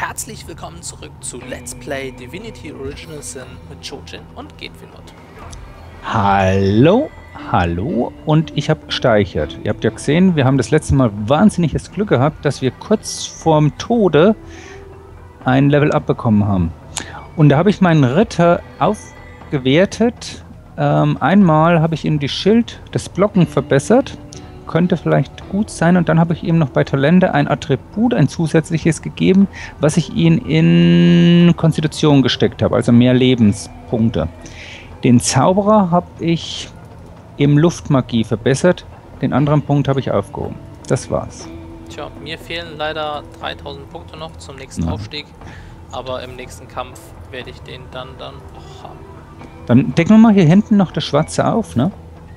herzlich willkommen zurück zu Let's Play Divinity Original Sin mit Chojin und Genfinot. Hallo, hallo und ich habe gespeichert. Ihr habt ja gesehen, wir haben das letzte Mal wahnsinniges Glück gehabt, dass wir kurz vorm Tode ein Level-Up bekommen haben. Und da habe ich meinen Ritter aufgewertet. Einmal habe ich ihm das Blocken verbessert. Könnte vielleicht gut sein. Und dann habe ich ihm noch bei Talente ein Attribut, ein zusätzliches gegeben, was ich ihn in Konstitution gesteckt habe, also mehr Lebenspunkte. Den Zauberer habe ich im Luftmagie verbessert, den anderen Punkt habe ich aufgehoben. Das war's. Tja, mir fehlen leider 3000 Punkte noch zum nächsten Aufstieg, aber im nächsten Kampf werde ich den dann auch haben. Dann decken wir mal hier hinten noch das Schwarze auf, ne?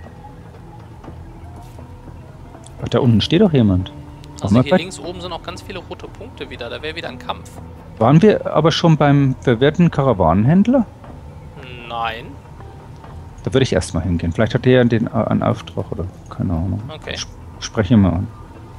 Ach, da unten steht doch jemand. Also hier links oben sind auch ganz viele rote Punkte wieder, da wäre wieder ein Kampf. Waren wir aber schon beim verwirrten Karawanenhändler? Nein. Da würde ich erstmal hingehen. Vielleicht hat der einen Auftrag oder keine Ahnung. Okay. Sprechen wir mal an.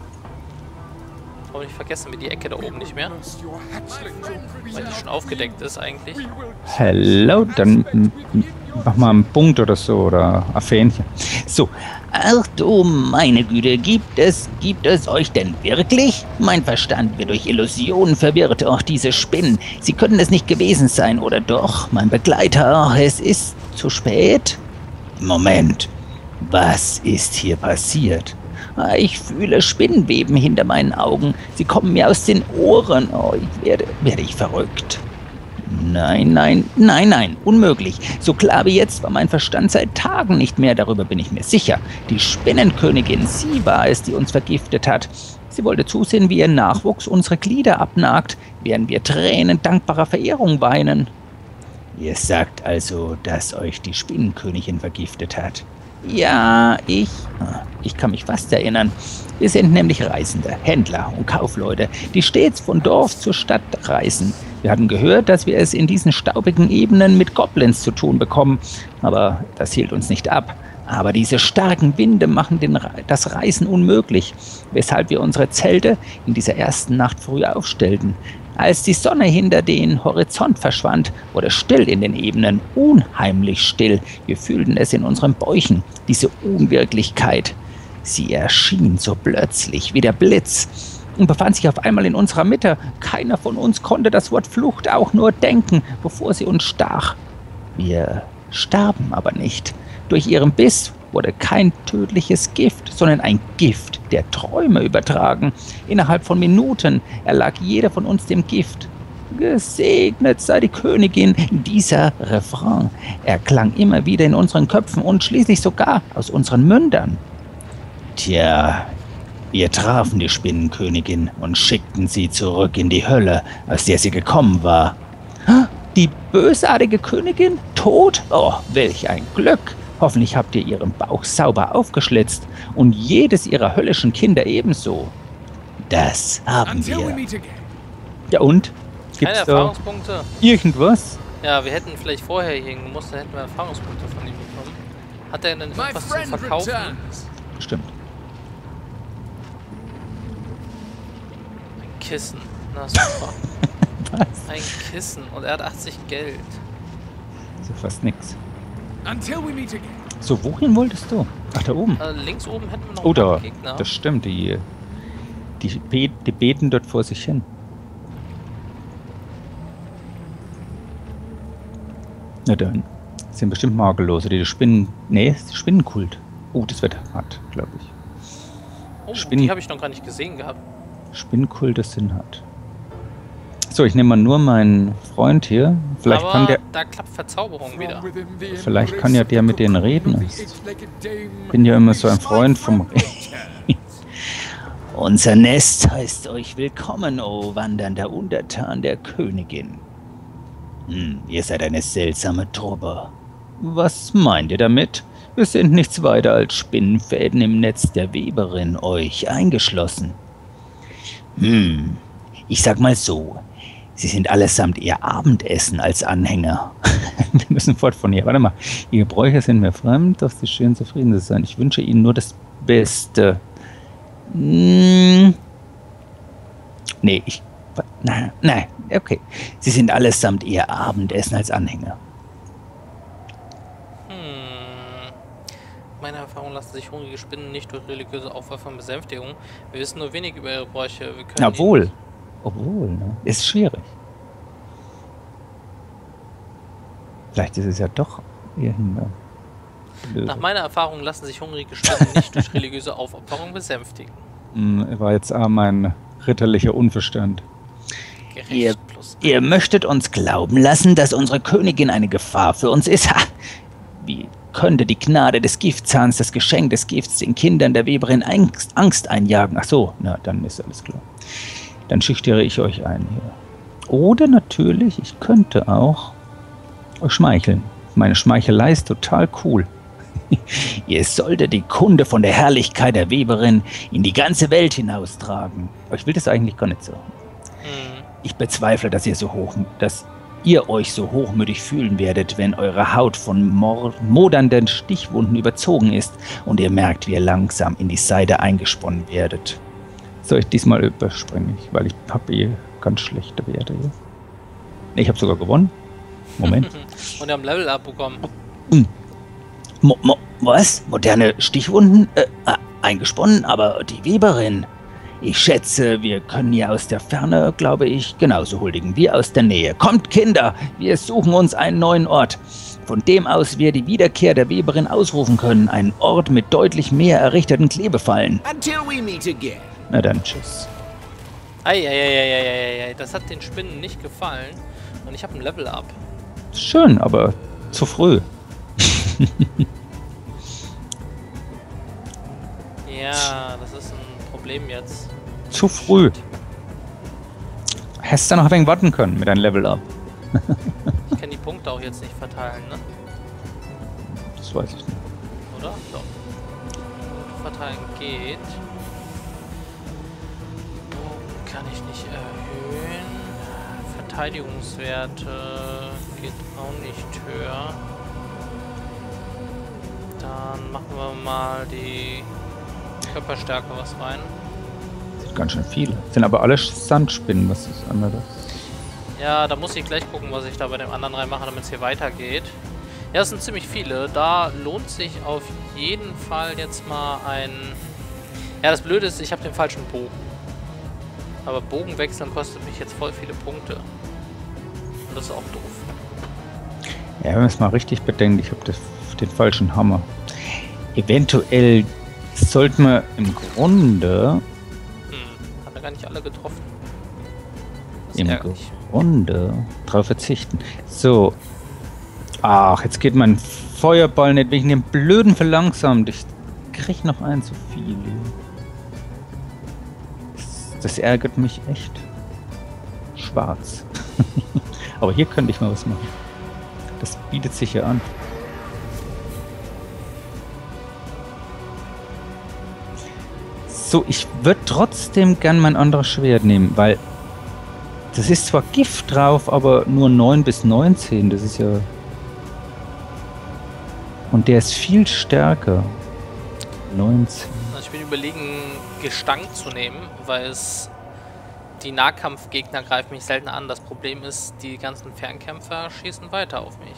Hoffentlich vergessen wir die Ecke da oben nicht mehr. Weil die schon aufgedeckt ist eigentlich. Hello, dann mach mal einen Punkt oder so oder ein Fähnchen. So. Ach du meine Güte, gibt es euch denn wirklich? Mein Verstand wird durch Illusionen verwirrt. Auch diese Spinnen. Sie können es nicht gewesen sein, oder doch? Mein Begleiter, es ist zu spät? Moment, was ist hier passiert? Ich fühle Spinnenweben hinter meinen Augen. Sie kommen mir aus den Ohren. Oh, werde ich verrückt. Nein, unmöglich. So klar wie jetzt war mein Verstand seit Tagen nicht mehr, darüber bin ich mir sicher. Die Spinnenkönigin, sie war es, die uns vergiftet hat. Sie wollte zusehen, wie ihr Nachwuchs unsere Glieder abnagt, während wir Tränen dankbarer Verehrung weinen. Ihr sagt also, dass euch die Spinnenkönigin vergiftet hat? Ja, ich kann mich fast erinnern. Wir sind nämlich Reisende, Händler und Kaufleute, die stets von Dorf zur Stadt reisen. Wir hatten gehört, dass wir es in diesen staubigen Ebenen mit Goblins zu tun bekommen, aber das hielt uns nicht ab. Aber diese starken Winde machen das Reisen unmöglich, weshalb wir unsere Zelte in dieser ersten Nacht früh aufstellten. Als die Sonne hinter den Horizont verschwand, wurde still in den Ebenen, unheimlich still. Wir fühlten es in unseren Bäuchen, diese Unwirklichkeit. Sie erschien so plötzlich wie der Blitz und befand sich auf einmal in unserer Mitte. Keiner von uns konnte das Wort Flucht auch nur denken, bevor sie uns stach. Wir starben aber nicht. Durch ihren Biss wurde kein tödliches Gift, sondern ein Gift der Träume übertragen. Innerhalb von Minuten erlag jeder von uns dem Gift. Gesegnet sei die Königin. Dieser Refrain erklang immer wieder in unseren Köpfen und schließlich sogar aus unseren Mündern. Tja, wir trafen die Spinnenkönigin und schickten sie zurück in die Hölle, aus der sie gekommen war. Die bösartige Königin? Tot? Oh, welch ein Glück! Hoffentlich habt ihr ihren Bauch sauber aufgeschlitzt und jedes ihrer höllischen Kinder ebenso. Das haben wir. Ja und? Gibt's keine Erfahrungspunkte? Irgendwas? Ja, wir hätten vielleicht vorher hier hingemusst, dann hätten wir Erfahrungspunkte von ihm bekommen. Hat er denn etwas zu verkaufen? Stimmt. Ein Kissen. Na super. Was? Ein Kissen und er hat 80 Geld. So fast nix. So, wohin wolltest du? Ach, da oben. Links oben hätten wir noch einen Gegner. Das stimmt, die beten dort vor sich hin. Na dann. Das sind bestimmt Magellose, die Spinnen... Nee, Spinnenkult. Oh, das wird hart, glaube ich. Oh, die habe ich noch gar nicht gesehen gehabt. Spinnenkult, das Sinn hat. So, ich nehme mal nur meinen Freund hier. Vielleicht aber kann der... da klappt Verzauberung wieder. Vielleicht kann ja der mit denen reden. Ich bin ja immer so ein Freund vom... Unser Nest heißt euch willkommen, o wandernder Untertan der Königin. Ihr seid eine seltsame Truppe. Was meint ihr damit? Wir sind nichts weiter als Spinnenfäden im Netz der Weberin, euch eingeschlossen. Ich sag mal so, sie sind allesamt ihr Abendessen als Anhänger. Wir müssen fort von hier. Warte mal, ihre Bräuche sind mir fremd, dass sie schön zufrieden sein. Ich wünsche ihnen nur das Beste. Nee, Nein, okay. Sie sind allesamt eher Abendessen als Anhänger. Meiner Erfahrung lassen sich hungrige Spinnen nicht durch religiöse Aufwürfe und Besänftigung. Wir wissen nur wenig über ihre Bräuche. Wir können Obwohl, ne? Ist schwierig. Vielleicht ist es ja doch irgendeine Lösung. Nach meiner Erfahrung lassen sich hungrige Spinnen nicht durch religiöse Aufopferung besänftigen. War jetzt mein ritterlicher Unverstand. Ihr möchtet uns glauben lassen, dass unsere Königin eine Gefahr für uns ist? Ha! Wie könnte die Gnade des Giftzahns, das Geschenk des Gifts, den Kindern der Weberin Angst einjagen? Ach so, na, dann ist alles klar. Dann schüchtere ich euch ein hier. Oder natürlich, ich könnte auch euch schmeicheln. Meine Schmeichelei ist total cool. Ihr solltet die Kunde von der Herrlichkeit der Weberin in die ganze Welt hinaustragen. Aber ich will das eigentlich gar nicht sagen. Ich bezweifle, dass ihr euch so hochmütig fühlen werdet, wenn eure Haut von modernden Stichwunden überzogen ist und ihr merkt, wie ihr langsam in die Seide eingesponnen werdet. Soll ich diesmal überspringen, weil ich habe ganz schlechte Werte hier. Nee, ich habe sogar gewonnen. Moment. Und wir haben Level Up bekommen. Was? Moderne Stichwunden? Eingesponnen, aber die Weberin. Ich schätze, wir können ihr aus der Ferne, glaube ich, genauso huldigen wie aus der Nähe. Kommt, Kinder, wir suchen uns einen neuen Ort, von dem aus wir die Wiederkehr der Weberin ausrufen können. Einen Ort mit deutlich mehr errichteten Klebefallen. Na dann, tschüss. Eieieiei, das hat den Spinnen nicht gefallen. Und ich habe ein Level Up. Schön, aber zu früh. Ja, das ist ein Problem jetzt. Zu früh. Hättest du noch ein wenig warten können mit deinem Level Up. Ich kann die Punkte auch jetzt nicht verteilen, ne? Das weiß ich nicht. Oder? Doch. Punkte verteilen geht. Bogen kann ich nicht erhöhen. Verteidigungswerte geht auch nicht höher. Dann machen wir mal die Körperstärke was rein. Sind ganz schön viele. Sind aber alle Sandspinnen, was ist anderes? Ja, da muss ich gleich gucken, was ich da bei dem anderen reinmache, damit es hier weitergeht. Ja, es sind ziemlich viele. Da lohnt sich auf jeden Fall jetzt mal ein... Ja, das Blöde ist, ich habe den falschen Bogen. Aber Bogen wechseln kostet mich jetzt voll viele Punkte. Und das ist auch doof. Ja, wenn man es mal richtig bedenkt, ich habe den falschen Hammer. Eventuell sollten wir im Grunde... Haben wir gar nicht alle getroffen. Im Grunde drauf verzichten. So. Ach, jetzt geht mein Feuerball nicht wegen dem blöden verlangsamt. Ich krieg noch einen zu viel. Das ärgert mich echt. Schwarz. Aber hier könnte ich mal was machen. Das bietet sich ja an. So, ich würde trotzdem gern mein anderes Schwert nehmen, weil das ist zwar Gift drauf, aber nur 9 bis 19. Das ist ja... Und der ist viel stärker. 19. Also ich bin überlegen, Gestank zu nehmen, weil es... Die Nahkampfgegner greifen mich selten an. Das Problem ist, die ganzen Fernkämpfer schießen weiter auf mich.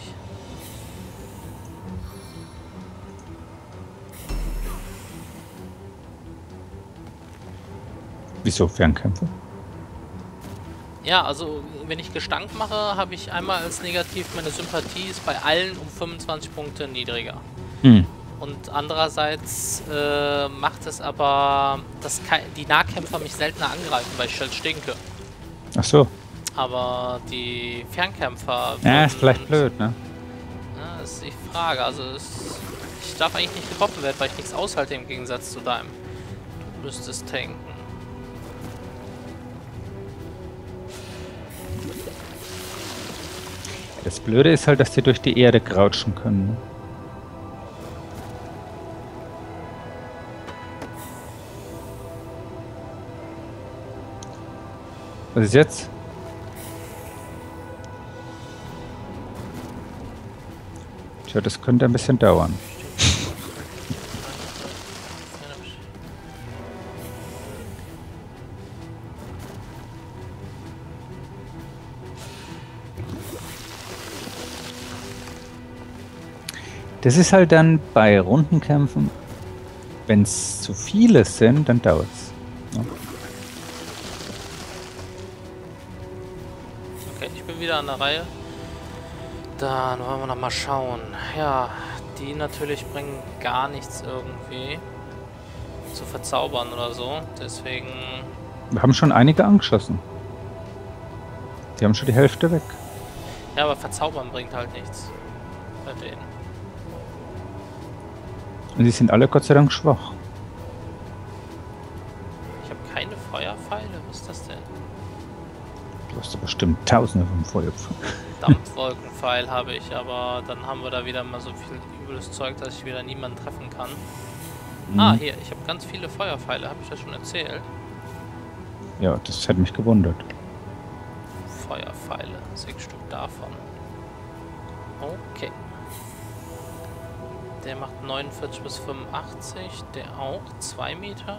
Wieso Fernkämpfer? Ja, also wenn ich Gestank mache, habe ich einmal als negativ, meine Sympathie ist bei allen um 25 Punkte niedriger. Und andererseits macht es aber, dass die Nahkämpfer mich seltener angreifen, weil ich halt stinke. Ach so. Aber die Fernkämpfer... Ja, ist vielleicht blöd, ne? Ja, ist die Frage. Also ich darf eigentlich nicht getroffen werden, weil ich nichts aushalte im Gegensatz zu deinem. Du müsstest tanken. Das Blöde ist halt, dass die durch die Erde crouchen können. Ne? Was ist jetzt? Tja, das könnte ein bisschen dauern. Das ist halt dann bei Rundenkämpfen, wenn es zu viele sind, dann dauert es. Ja. Okay, ich bin wieder an der Reihe. Dann wollen wir noch mal schauen. Ja, die natürlich bringen gar nichts irgendwie zu verzaubern oder so. Deswegen... Wir haben schon einige angeschossen. Die haben schon die Hälfte weg. Ja, aber verzaubern bringt halt nichts. Bei denen. Und die sind alle Gott sei Dank schwach. Ich habe keine Feuerpfeile. Was ist das denn? Du hast doch bestimmt tausende von Feuerpfeilen. Dampfwolkenpfeil habe ich, aber dann haben wir da wieder mal so viel übles Zeug, dass ich wieder niemanden treffen kann. Ah, hier, ich habe ganz viele Feuerpfeile. Habe ich das schon erzählt? Ja, das hätte mich gewundert. Feuerpfeile, 6 Stück davon. Okay. Der macht 49 bis 85, der auch 2 Meter.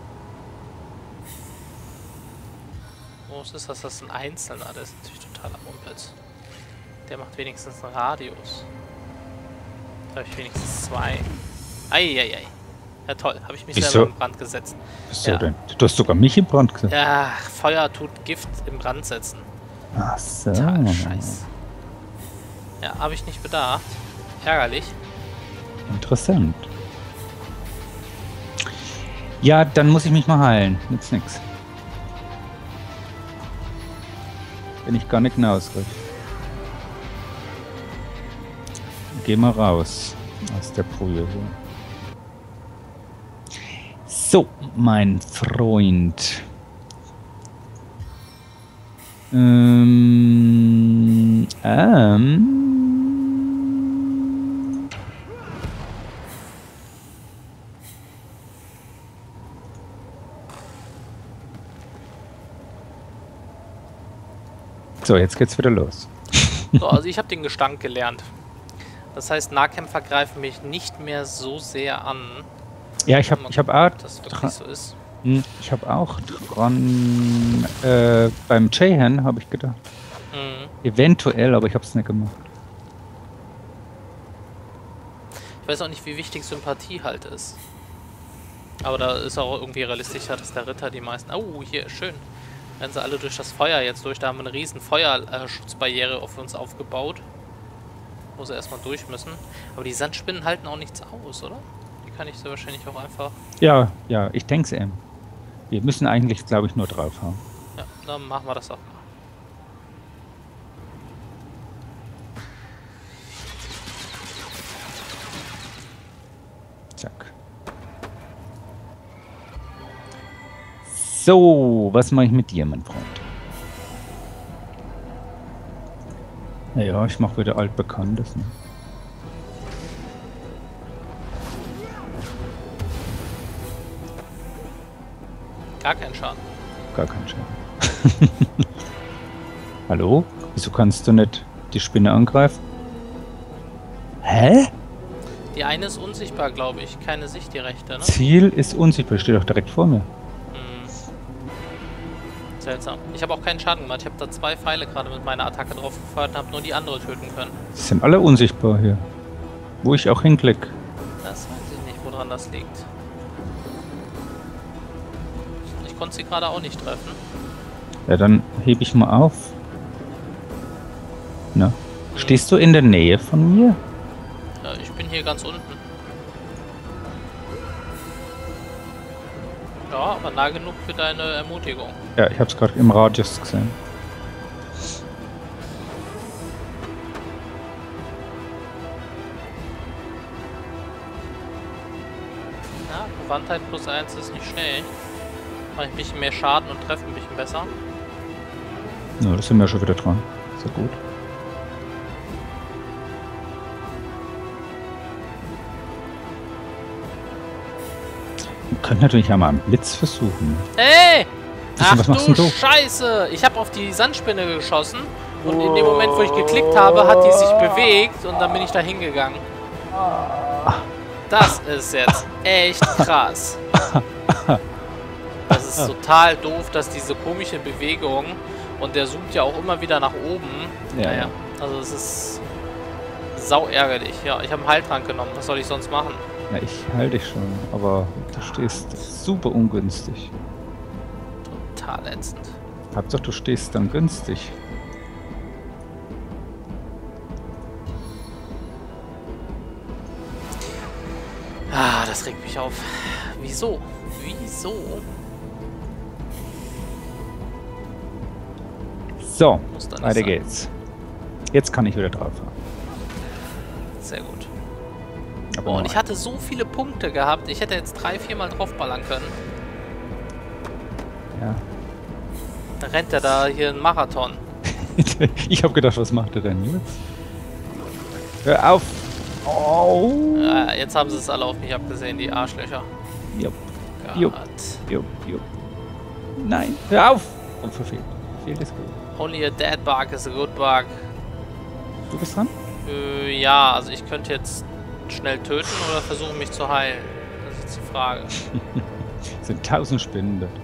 Groß ist das? Das ist ein Einzelner, der ist natürlich totaler Mumpitz. Der macht wenigstens einen Radius. Da habe ich wenigstens 2. Eieiei. Ja toll, habe ich mich selber in Brand gesetzt. Wieso denn? Du hast sogar mich in Brand gesetzt. Ja, Feuer tut Gift im Brand setzen. Ach so. Total scheiß. Ja, habe ich nicht bedacht. Ärgerlich. Interessant. Ja, dann muss ich mich mal heilen. Nützt nix. Wenn ich gar nicht hinauskriege. Geh mal raus aus der Brühe. So, mein Freund. So, jetzt geht's wieder los. So, also ich habe den Gestank gelernt. Das heißt, Nahkämpfer greifen mich nicht mehr so sehr an. Ja, ich habe auch, das wirklich so ist. Ich habe auch dran, beim Jahan habe ich gedacht. Eventuell, aber ich habe es nicht gemacht. Ich weiß auch nicht, wie wichtig Sympathie halt ist. Aber da ist auch irgendwie realistischer, dass der Ritter die meisten... Oh, hier, schön. Rennen sie alle durch das Feuer jetzt durch. Da haben wir eine riesen Feuerschutzbarriere auf uns aufgebaut. Wo sie erstmal durch müssen. Aber die Sandspinnen halten auch nichts aus, oder? Die kann ich so wahrscheinlich auch einfach... Ja, ich denke es eben. Wir müssen eigentlich, glaube ich, nur drauf haben. Ja, dann machen wir das auch mal. Zack. So, was mache ich mit dir, mein Freund? Naja, ich mache wieder altbekanntes. Ne? Gar keinen Schaden. Gar keinen Schaden. Hallo? Wieso kannst du nicht die Spinne angreifen? Hä? Die eine ist unsichtbar, glaube ich. Keine Sicht, die rechte, ne? Ziel ist unsichtbar, steht doch direkt vor mir. Seltsam. Ich habe auch keinen Schaden gemacht. Ich habe da 2 Pfeile gerade mit meiner Attacke drauf gefeuert und habe nur die andere töten können. Die sind alle unsichtbar hier. Wo ich auch hinklicke. Das weiß ich nicht, woran das liegt. Ich konnte sie gerade auch nicht treffen. Ja, dann hebe ich mal auf. Na, stehst du in der Nähe von mir? Ja, ich bin hier ganz unten. Ja, aber nah genug für deine Ermutigung. Ja, ich habe es gerade im Radius gesehen. Ja, Gewandtheit plus 1 ist nicht schnell. Mache ich ein bisschen mehr Schaden und treffe ein bisschen besser. Ja, das sind wir schon wieder dran. Sehr gut. Wir können natürlich einmal einen Blitz versuchen. Hey! Ach was machst du denn du? Scheiße! Ich habe auf die Sandspinne geschossen und in dem Moment, wo ich geklickt habe, hat die sich bewegt und dann bin ich da hingegangen. Das ist jetzt echt krass. Das ist total doof, dass diese komische Bewegung und der zoomt ja auch immer wieder nach oben. Ja, Naja, ja. also es ist... Sau ärgerlich. Ja, ich habe einen Heiltrank genommen. Was soll ich sonst machen? Ja, ich halte dich schon, aber du stehst super ungünstig. Total ätzend. Hauptsache du stehst dann günstig. Ah, das regt mich auf. Wieso? Wieso? So, Muss da nicht weiter sein. geht's. Jetzt kann ich wieder drauf fahren. Sehr gut. Aber Oh, und nur ich hatte so viele Punkte gehabt. Ich hätte jetzt 3-4 Mal draufballern können. Ja. Da rennt er da hier einen Marathon. Ich habe gedacht, was macht er denn jetzt? Hör auf! Oh! Jetzt haben sie es alle auf mich abgesehen, die Arschlöcher. Jupp, Gott. Jupp. jupp, jupp. Nein, hör auf! Und verfehlt. Verfehlt ist gut. Only a dead bug is a good bug. Du bist dran? Ja, also ich könnte jetzt schnell töten oder versuchen mich zu heilen. Das ist jetzt die Frage. Es sind 1000 Spinnen dort.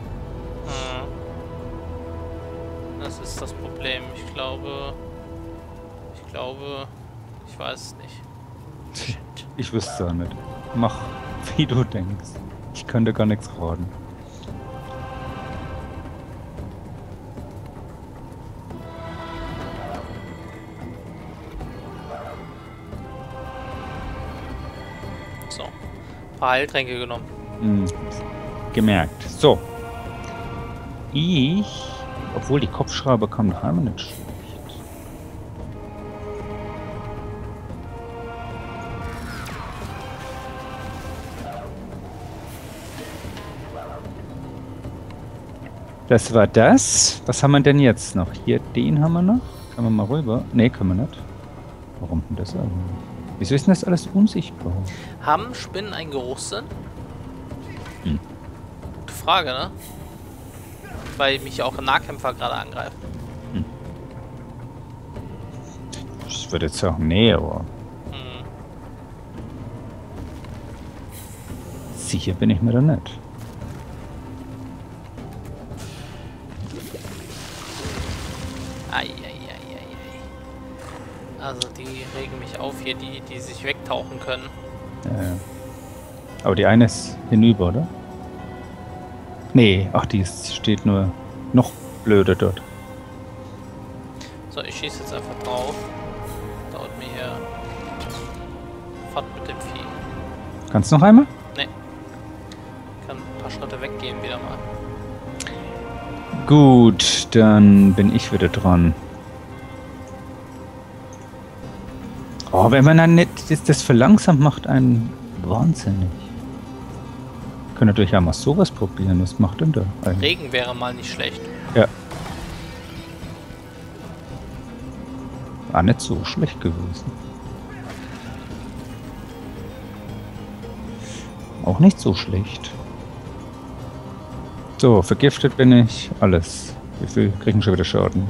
Das ist das Problem. Ich glaube, ich weiß es nicht. Shit. Ich wüsste es auch nicht. Mach, wie du denkst. Ich könnte gar nichts raten. So. Ein paar Heiltränke genommen. Gemerkt. So. Obwohl die Kopfschrauber kommen noch einmal nicht schlecht. Das war das. Was haben wir denn jetzt noch? Hier, den haben wir noch. Können wir mal rüber? Ne, können wir nicht. Warum denn das eigentlich? Wieso ist denn das alles unsichtbar? Haben Spinnen einen Geruchssinn? Gute Frage, ne? Weil mich auch Nahkämpfer gerade angreifen. Ich würde jetzt sagen, nee, aber sicher bin ich mir da nicht. Also die regen mich auf hier, die sich wegtauchen können. Ja. Aber die eine ist hinüber, oder? Nee, ach, steht nur noch blöder dort. So, ich schieße jetzt einfach drauf. Dauert mir hier Fahrt mit dem Vieh. Kannst du noch einmal? Nee. Kann ein paar Schritte weggehen wieder mal. Gut, dann bin ich wieder dran. Oh, wenn man dann nicht das verlangsamt, macht einen wahnsinnig. Können natürlich auch mal sowas probieren. Was macht denn da eigentlich? Regen wäre mal nicht schlecht. Ja. War nicht so schlecht gewesen. Auch nicht so schlecht. So, vergiftet bin ich. Alles. Wie viel kriegen schon wieder Schaden?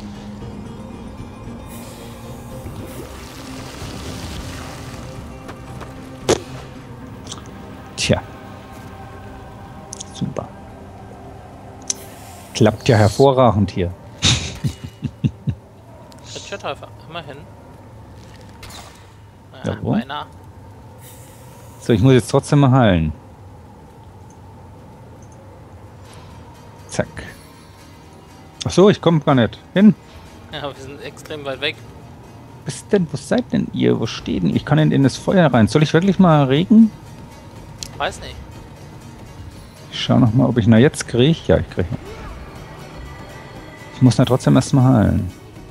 Tja. Super. Klappt ja hervorragend hier. Treffer, immerhin. Ja, beinahe. So, ich muss jetzt trotzdem mal heilen. Zack. Ach so, ich komme gar nicht hin. Ja, wir sind extrem weit weg. Was denn? Wo seid denn ihr? Wo steht denn? Ich kann in das Feuer rein. Soll ich wirklich mal regen? Weiß nicht. Ich schau noch mal, ob ich jetzt kriege. Ja, ich kriege. Ich muss da trotzdem erstmal heilen.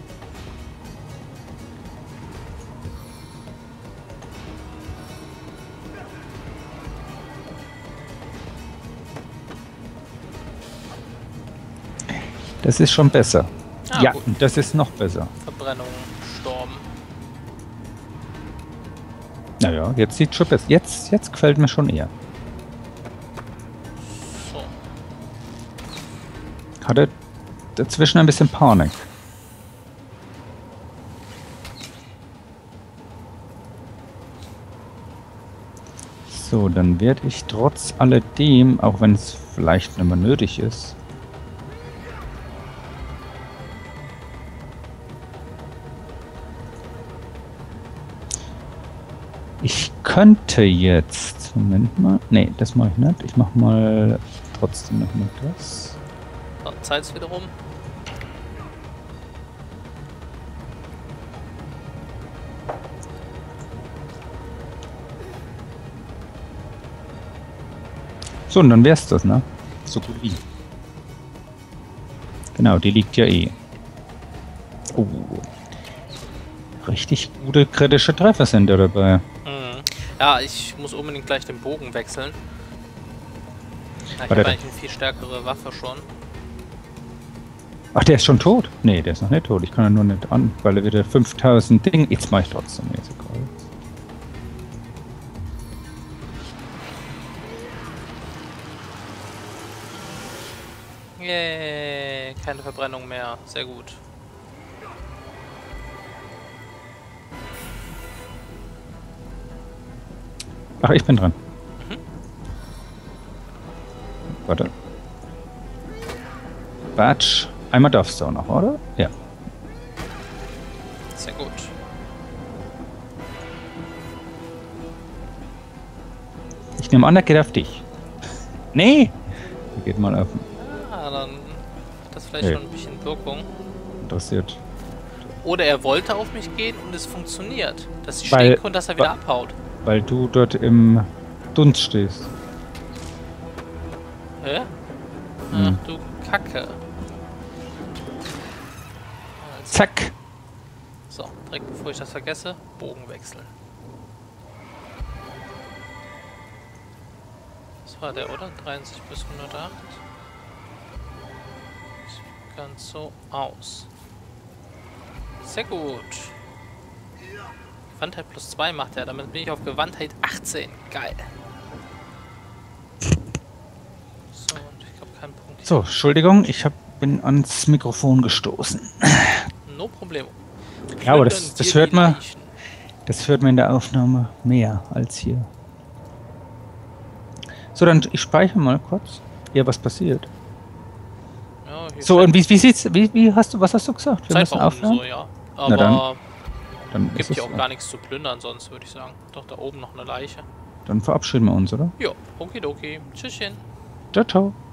Das ist schon besser. Ah, ja, gut. und das ist noch besser. Verbrennung, Sturm. Naja, jetzt sieht schon besser. Jetzt gefällt mir schon eher. So. Hatte dazwischen ein bisschen Panik. So, dann werde ich trotz alledem, auch wenn es vielleicht nicht mehr nötig ist, Ich könnte jetzt... Moment mal. Nee, das mache ich nicht. Ich mache mal trotzdem noch mal das. So, Zeit ist wieder rum. So, und dann wär's das, ne? So gut wie. Genau, die liegt ja eh. Oh. Richtig gute kritische Treffer sind da dabei. Mhm. Ja, ich muss unbedingt gleich den Bogen wechseln. Ja, ich Warte, habe eigentlich eine viel stärkere Waffe schon. Ach, der ist schon tot? Nee, der ist noch nicht tot. Ich kann ihn nur nicht an, weil er wieder 5000 Ding... Jetzt mache ich trotzdem. Jetzt egal. Yay, keine Verbrennung mehr. Sehr gut. Ach, ich bin dran. Warte. Batch. Einmal darfst du auch noch, oder? Ja. Sehr gut. Ich nehme an, der geht auf dich. Nee! Der geht mal auf. Ah, dann hat das vielleicht Nee. schon ein bisschen Wirkung. Interessiert. Oder er wollte auf mich gehen und es funktioniert. Dass ich Weil- stehen konnte und dass er wieder abhaut. Weil du dort im Dunst stehst. Hä? Ach Hm. du Kacke. Also, Zack! so, direkt bevor ich das vergesse, Bogen wechseln. Das war der, oder? 73 bis 108. Sieht ganz so aus. Sehr gut. Gewandtheit plus 2 macht er, damit bin ich auf Gewandtheit 18. Geil. So, und ich glaube keinen Punkt. So, Entschuldigung, bin ans Mikrofon gestoßen. No Problemo. Ja, aber Plündern das wir hört die man. Leichen. Das hört man in der Aufnahme mehr als hier. So, dann ich speichere mal kurz. Ja, was passiert? Ja, hier So, und wie sieht's, was hast du gesagt? Wir Zeit müssen war aufhören? so, ja. Na Aber Dann gibt ist ja es, auch gar nichts zu plündern sonst, würde ich sagen. Doch, da oben noch eine Leiche. dann verabschieden wir uns, oder? Jo, okidoki. Tschüsschen. Ciao, ciao.